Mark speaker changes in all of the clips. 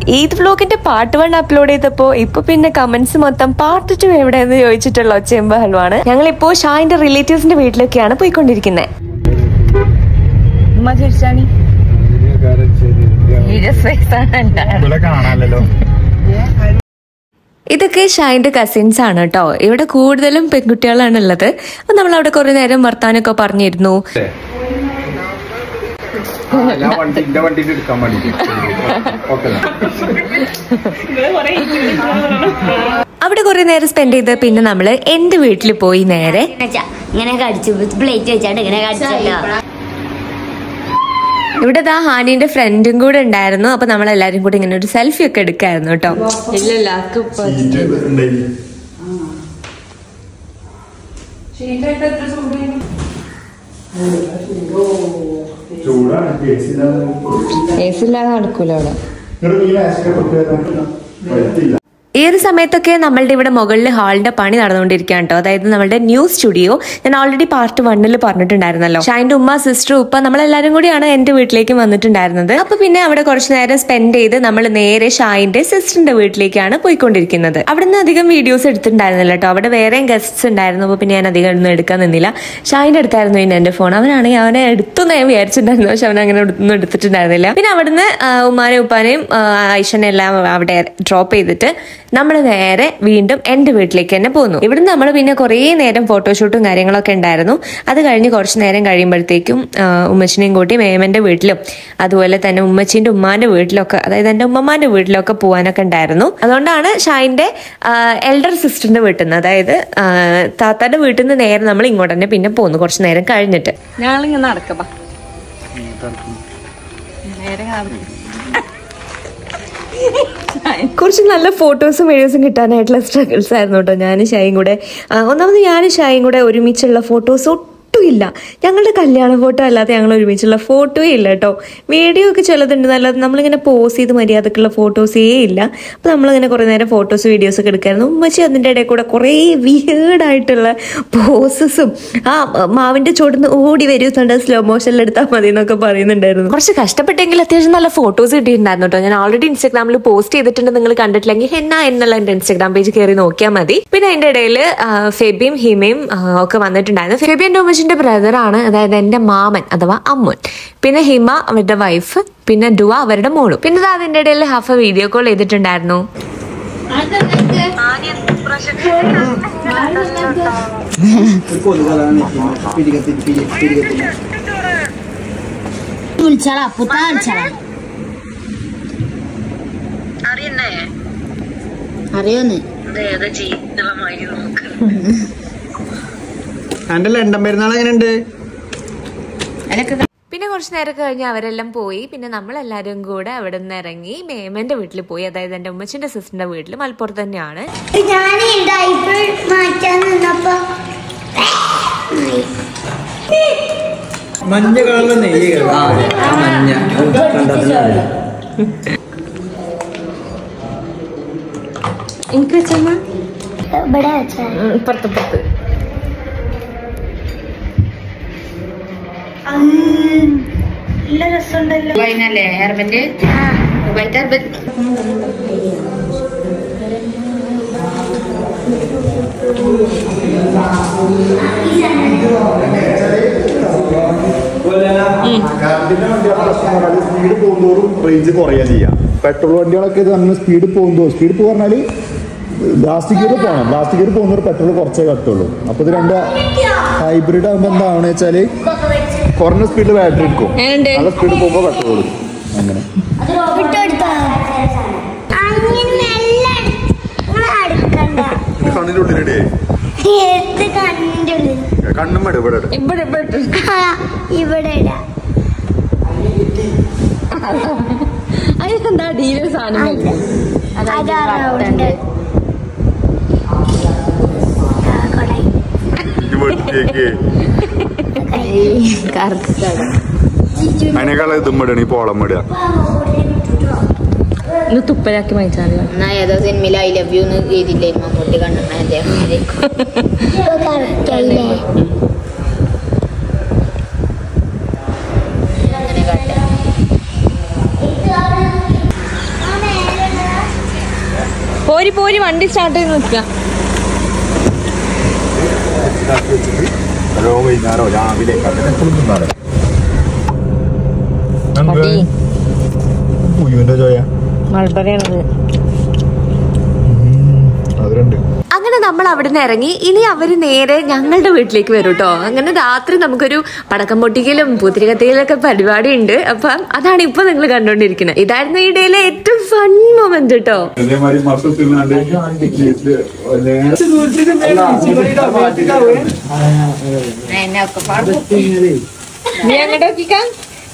Speaker 1: Eid വ്ലോഗിന്റെ part 1 upload ചെയ്തപ്പോ ഇപ്പൊ പിന്നെ കമന്റ്സ് മൊത്തം പാർട്ട് 2 എവിടെയെന്ന് ചോദിച്ചിട്ടുള്ള ഒച്ചയും ബഹളമാണ്. ഞങ്ങളിപ്പോ ഷാഹിന്റെ റിലേറ്റീവ്സിന്റെ വീട്ടിലൊക്കെയാണ് പോയിക്കൊണ്ടിരിക്കുന്നത്. ഇതൊക്കെ ഷാഹിന്റെ കസിൻസ് ആണ് കേട്ടോ. ഇവിടെ കൂടുതലും പെൺകുട്ടികളാണ് ഉള്ളത്. അപ്പൊ നമ്മൾ അവിടെ കുറെ നേരം വർത്താനൊക്കെ പറഞ്ഞിരുന്നു. അവിടെ കുറെ നേരം സ്പെൻഡ് ചെയ്ത് പിന്നെ നമ്മള് എന്റെ വീട്ടിൽ പോയി നേരെ ഇവിടെ ഹാനിന്റെ ഫ്രണ്ടും കൂടെ ഉണ്ടായിരുന്നു. അപ്പൊ നമ്മളെല്ലാരും കൂടി ഇങ്ങനെ ഒരു സെൽഫി ഒക്കെ എടുക്കായിരുന്നു കേട്ടോ. ഏസില്ലാതെ നടക്കൂല അവിടെ. ഈ ഒരു സമയത്തൊക്കെ നമ്മളുടെ ഇവിടെ മുകളിൽ ഹാളിന്റെ പണി നടന്നുകൊണ്ടിരിക്കുകയാണ് കേട്ടോ. അതായത് നമ്മുടെ ന്യൂ സ്റ്റുഡിയോ. ഞാൻ ഓൾറെഡി പാർട്ട് 1 പറഞ്ഞിട്ടുണ്ടായിരുന്നല്ലോ. ഷാഹിന്റെ ഉമ്മ, സിസ്റ്റർ, ഉപ്പ നമ്മളെല്ലാരും കൂടിയാണ് എന്റെ വീട്ടിലേക്ക് വന്നിട്ടുണ്ടായിരുന്നത്. അപ്പൊ പിന്നെ അവിടെ കുറച്ചു നേരം സ്പെൻഡ് ചെയ്ത് നമ്മൾ നേരെ ഷാഹിന്റെ സിസ്റ്ററിന്റെ വീട്ടിലേക്കാണ് പോയിക്കൊണ്ടിരിക്കുന്നത്. അവിടെ നിന്ന് അധികം വീഡിയോസ് എടുത്തിട്ടുണ്ടായിരുന്നില്ല കേട്ടോ. അവിടെ വേറെയും ഗസ്റ്റ്സ് ഉണ്ടായിരുന്നു. അപ്പൊ പിന്നെ ഞാൻ അധികം ഒന്നും എടുക്കാൻ നിന്നില്ല. ഷാഹിന്റെ അടുത്തായിരുന്നു പിന്നെ എന്റെ ഫോൺ. അവനാണെങ്കിൽ അവനെ എടുത്തൊന്നും ഞാൻ വിചാരിച്ചിട്ടുണ്ടായിരുന്നു. പക്ഷെ അവൻ അങ്ങനെ ഒന്നും എടുത്തിട്ടുണ്ടായിരുന്നില്ല. പിന്നെ അവിടുന്ന് ഉമ്മാനെയും ഉപ്പാനെയും ഐഷനെ എല്ലാം അവിടെ ഡ്രോപ്പ് ചെയ്തിട്ട് നമ്മൾ നേരെ വീണ്ടും എന്റെ വീട്ടിലേക്ക് തന്നെ പോന്നു. ഇവിടുന്ന് നമ്മൾ പിന്നെ കുറേ നേരം ഫോട്ടോഷൂട്ടും കാര്യങ്ങളൊക്കെ ഉണ്ടായിരുന്നു. അത് കഴിഞ്ഞ് കുറച്ച് നേരം കഴിയുമ്പോഴത്തേക്കും ഉമ്മച്ചിനെയും കൂട്ടി മേമന്റെ വീട്ടിലും അതുപോലെ തന്നെ ഉമ്മച്ചിന്റെ ഉമ്മാന്റെ വീട്ടിലൊക്കെ, അതായത് എന്റെ ഉമ്മമാന്റെ വീട്ടിലൊക്കെ പോകാനൊക്കെ ഉണ്ടായിരുന്നു. അതുകൊണ്ടാണ് ഷാഹിന്റെ എൽഡർ സിസ്റ്ററിന്റെ വീട്ടിൽ നിന്ന്, അതായത് താത്താന്റെ വീട്ടിൽ നിന്ന് നേരെ നമ്മൾ ഇങ്ങോട്ട് തന്നെ പിന്നെ പോന്നു കുറച്ച് നേരം കഴിഞ്ഞിട്ട്.
Speaker 2: ഞങ്ങളിങ്ങനെ നടക്കാം.
Speaker 1: കുറച്ച് നല്ല ഫോട്ടോസും വീഡിയോസും കിട്ടാനായിട്ടുള്ള സ്ട്രഗിൾസ് ആയിരുന്നു കേട്ടോ. ഞാനും ഷായും കൂടെ, ഒന്നാമത് ഞാനും ഷായും കൂടെ ഒരുമിച്ചുള്ള ഫോട്ടോസ് ഇല്ല. ഞങ്ങളുടെ കല്യാണ ഫോട്ടോ അല്ലാതെ ഞങ്ങൾ ഒരുമിച്ചുള്ള ഫോട്ടോയേ ഇല്ല കേട്ടോ. വീഡിയോ ഒക്കെ ചിലതുണ്ട്, നല്ലത് നമ്മളിങ്ങനെ പോസ് ചെയ്ത് മര്യാദക്കുള്ള ഫോട്ടോസേ ഇല്ല. അപ്പൊ നമ്മളിങ്ങനെ കുറെ നേരം ഫോട്ടോസ് വീഡിയോസ് ഒക്കെ എടുക്കായിരുന്നു. ഉമ്മച്ചി അതിൻ്റെ ഇടയിൽ കൂടെ കുറേ വിയേർഡായിട്ടുള്ള പോസസും മാവിന്റെ ചോടുന്ന് ഓടി വരുന്നുണ്ട്, സ്ലോ മോഷനിൽ എടുത്താൽ മതി എന്നൊക്കെ പറയുന്നുണ്ടായിരുന്നു. കുറച്ച് കഷ്ടപ്പെട്ടെങ്കിൽ അത്യാവശ്യം നല്ല ഫോട്ടോസ് കിട്ടിയിട്ടുണ്ടായിരുന്നു കേട്ടോ. ഞാൻ ഓൾറെഡി ഇൻസ്റ്റാഗ്രാമിൽ പോസ്റ്റ് ചെയ്തിട്ടുണ്ട്. നിങ്ങൾ കണ്ടിട്ടില്ലെങ്കിൽ എന്നുള്ള എന്റെ ഇൻസ്റ്റാഗ്രാം പേജ് കയറി നോക്കിയാൽ മതി. പിന്നെ അതിന്റെ ഇടയിൽ ഫെബിയും ഹിമയും ഒക്കെ വന്നിട്ടുണ്ടായിരുന്നു. ഫെബി എന്റെ ഉമ്മച്ചിന്റെ ബ്രദറാണ്, അതായത് എന്റെ മാമൻ അഥവാ അമ്മുൻ. പിന്നെ ഹിമ അവരുടെ വൈഫ്, പിന്നെ ഡുവ അവരുടെ മോളും. പിന്നെ അതിന്റെ ഇടയിൽ ഹാഫ് വീഡിയോ കോൾ ചെയ്തിട്ടുണ്ടായിരുന്നു.
Speaker 3: അറിയോന്ന്
Speaker 1: പിന്നെ കുറച്ച് നേരം കഴിഞ്ഞ് അവരെല്ലാം പോയി. പിന്നെ നമ്മളെല്ലാരും കൂടെ അവിടെ നിന്ന് ഇറങ്ങി മേമന്റെ വീട്ടിൽ പോയി. അതായത് എന്റെ ഉമ്മച്ചിന്റെ സിസ്റ്ററിന്റെ വീട്ടിൽ മലപ്പുറത്ത് തന്നെയാണ്.
Speaker 4: മഞ്ഞ കളറിലെ നെയ്യ്
Speaker 1: എനിക്ക് വെച്ചമ്മ പുറത്ത് നല്ല രസമുണ്ടല്ലോ.
Speaker 3: വൈനല്ലേ ഹെർബന്റ് വൈറ്റ് ഹെർബന്റ്.
Speaker 5: സ്പീഡ് പോകുന്നതോറും റേഞ്ച് കുറയുക ചെയ്യാം. പെട്രോൾ വണ്ടികളൊക്കെ നമ്മൾ സ്പീഡ് പറഞ്ഞാൽ ലാസ്റ്റ് ഗിയർ പോകണം. ലാസ്റ്റ് ഗിയർ പോകുന്നവർ പെട്രോൾ കുറച്ചേ കത്തുള്ളൂ. അപ്പൊ ഇത് രണ്ട് ഹൈബ്രിഡ് ആകുമ്പോൾ എന്താണെന്ന് വെച്ചാല് കുറഞ്ഞ സ്പീഡിൽ ബാറ്ററി എടുക്കും, നല്ല സ്പീഡ് പോകുമ്പോൾ പെട്രോൾ എടുക്കും. അങ്ങനെ കണ്ണിന്റെ ഉള്ളിലേ കണ്ണും മടി ഇവിടെ
Speaker 1: അതെന്താ ഡീലർ സാധനം
Speaker 5: അതിനേക്കാൾ ഇതുമ്മടാണ് ഈ പോളം മടുക.
Speaker 1: തുപ്പലാക്കി വാങ്ങിച്ചാലോ.
Speaker 3: എന്നാ ഏതോ സിനിമയിൽ ഐ ലവ് യു ചെയ്തില്ലേ മമ്മൂട്ടി കണ്ടിട്ടുണ്ടായി അതേമാതിരി. അങ്ങനെ
Speaker 1: പോരി പോരി വണ്ടി സ്റ്റാർട്ട് ചെയ്ത് നിൽക്കുക.
Speaker 5: വൈകുന്നേരോ രാവിലെ പുയുവിന്റെ ചോയ
Speaker 1: മൾബറിയാണത്.
Speaker 5: അതിലുണ്ട്.
Speaker 1: അങ്ങനെ നമ്മൾ അവിടെ നിന്ന് ഇറങ്ങി. ഇനി അവര് നേരെ ഞങ്ങളുടെ വീട്ടിലേക്ക് വരും കേട്ടോ. അങ്ങനെ രാത്രി നമുക്കൊരു പടക്കം പൊട്ടിക്കലും പൂത്തിരി കത്തിക്കലൊക്കെ പരിപാടി ഉണ്ട്. അപ്പം അതാണ് ഇപ്പൊ നിങ്ങൾ കണ്ടോണ്ടിരിക്കുന്നത്. ഇതായിരുന്നു ഈ ഡേയിലെ ഏറ്റവും ഫൺ മൊമെന്റ് കേട്ടോ. നീ അങ്ങോട്ട് നോക്കിക്കാം.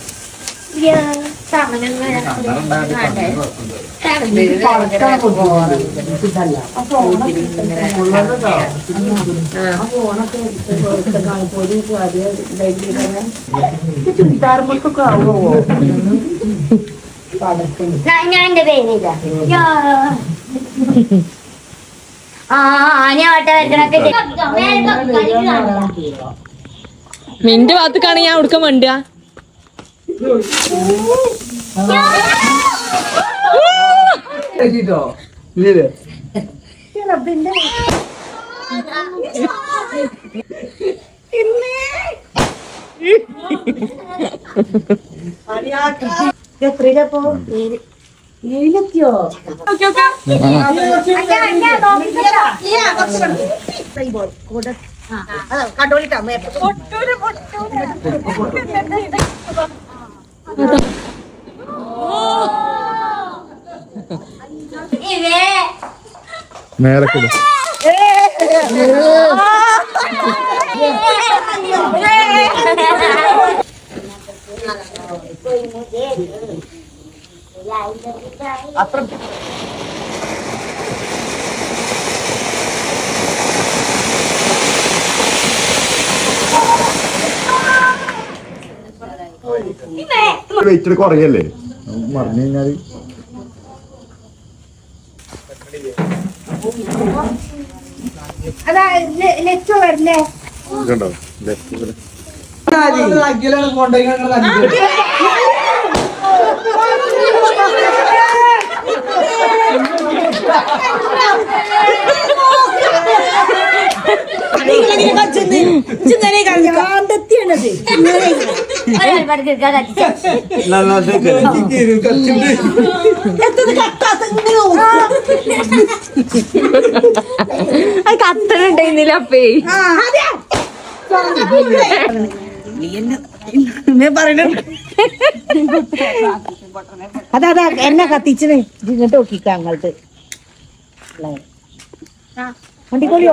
Speaker 3: ഞാൻ എന്റെ പേരില്ല
Speaker 1: നിന്റെ ഭാഗത്തേക്കാണ് ഞാൻ ഉടുക്കാൻ വേണ്ട.
Speaker 2: എത്രയിലപ്പോ ഏഴിലെത്തിയോ? കണ്ടോളിട്ടാ
Speaker 5: മേലക്കൂട
Speaker 2: അത്ര
Speaker 5: വെയിറ്റ് കുറയല്ലേ മറിഞ്ഞു കഴിഞ്ഞാല്
Speaker 2: അതാ ലെറ്റോ വരില്ലേ
Speaker 5: കണ്ടോ
Speaker 1: കത്തനുണ്ടായിരുന്നില്ല അപ്പേ.
Speaker 2: അതാ എന്നെ കത്തിച്ചത് ഇങ്ങോട്ട് നോക്കിക്ക അങ്ങോട്ട് വണ്ടിക്കോളിയോ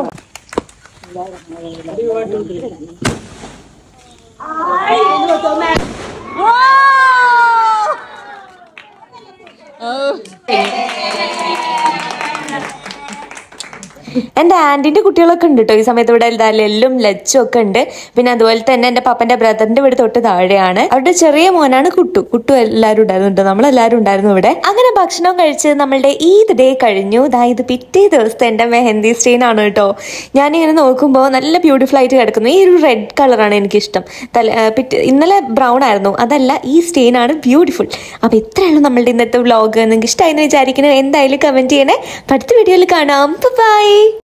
Speaker 1: എൻ്റെ ആൻറ്റിൻ്റെ കുട്ടികളൊക്കെ ഉണ്ട് കേട്ടോ ഈ സമയത്ത് ഇവിടെ. എല്ലും ലച്ചും ഒക്കെ ഉണ്ട്. പിന്നെ അതുപോലെ തന്നെ എൻ്റെ പപ്പൻ്റെ ബ്രദറിന്റെ വീട് തൊട്ട് താഴെയാണ്. അവരുടെ ചെറിയ മോനാണ് കുട്ടു എല്ലാവരും ഉണ്ടായിരുന്നു. നമ്മളെല്ലാവരും ഉണ്ടായിരുന്നു ഇവിടെ. അങ്ങനെ ഭക്ഷണം കഴിച്ച് നമ്മളുടെ ഈദ് ഡേ കഴിഞ്ഞു. ഇത് പിറ്റേ ദിവസത്തെ എൻ്റെ മെഹന്തി സ്റ്റെയിൻ ആണ് കേട്ടോ. ഞാനിങ്ങനെ നോക്കുമ്പോൾ നല്ല ബ്യൂട്ടിഫുൾ ആയിട്ട് കിടക്കുന്നു. ഈ ഒരു റെഡ് കളറാണ് എനിക്കിഷ്ടം. ഇന്നലെ ബ്രൗൺ ആയിരുന്നു, അതല്ല ഈ സ്റ്റെയിൻ ആണ് ബ്യൂട്ടിഫുൾ. അപ്പോൾ ഇത്രയുള്ളൂ നമ്മളുടെ ഇന്നത്തെ വ്ളോഗ്. നിങ്ങൾക്ക് ഇഷ്ടമായെന്ന് വിചാരിക്കുന്നു. എന്തായാലും കമന്റ് ചെയ്യണേ. അടുത്ത വീഡിയോയിൽ കാണാം. ബൈ.